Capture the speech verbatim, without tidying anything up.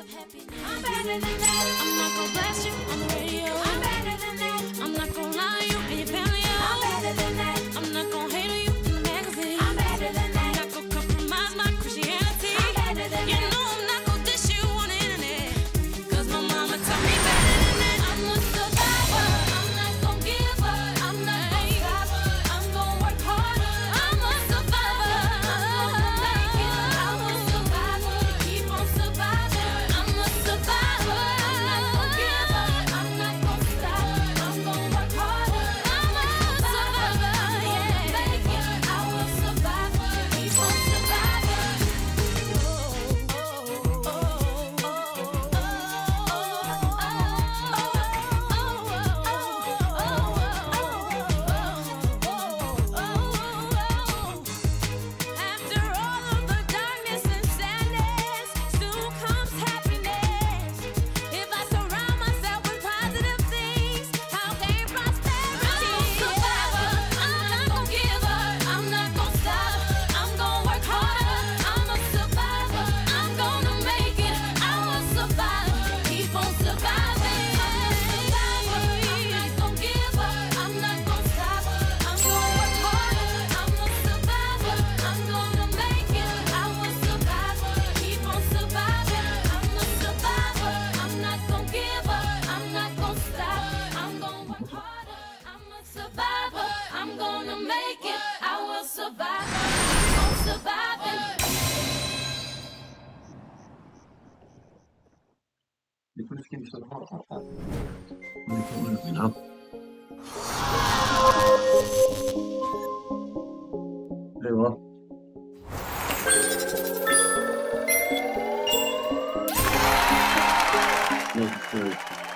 I'm better than that. I'm not gonna blast you on the radio. I'm better than that. I'm not gonna lie to you and your family. I'm better than that. I'm not gonna hate on you in the magazine. I'm better than that. I'm not gonna compromise my Christianity. I'm better than you that. You know I'm not gonna dish you on the internet. Cause my mama taught me better than that. I'm a survivor. I'm not gonna give up. I'm not gonna stop. I'm gonna work harder. I'm a survivor. I'm gonna make it. I'm a survivor. Keep on surviving. I'm a survivor. I'm not gonna give up. I'm not gonna stop. I'm gonna work harder. I'm a survivor. Yeah, make it. I will survive. Keep on surviving. After all of the darkness and sadness, soon comes happiness. If I surround myself with positive things, I'll gain prosperity. I'm a survivor. I'm not gonna give up. I'm not gonna stop. I'm gonna work harder. I'm a survivor. I'm gonna make it. I will survive. Keep on surviving. I'm a survivor. I'm not gonna give up. I'm not gonna stop. I'm gonna work harder. I'm a survivor. I'm gonna make it. I will survive. Keep on surviving. I'm a survivor. I'm not gonna give up. I'm not gonna stop. I'm gonna work harder. I'm a survivor. I'm gonna make it. I will survive. Keep on surviving. يكون في كلمة صراحة نعم ايوه نعم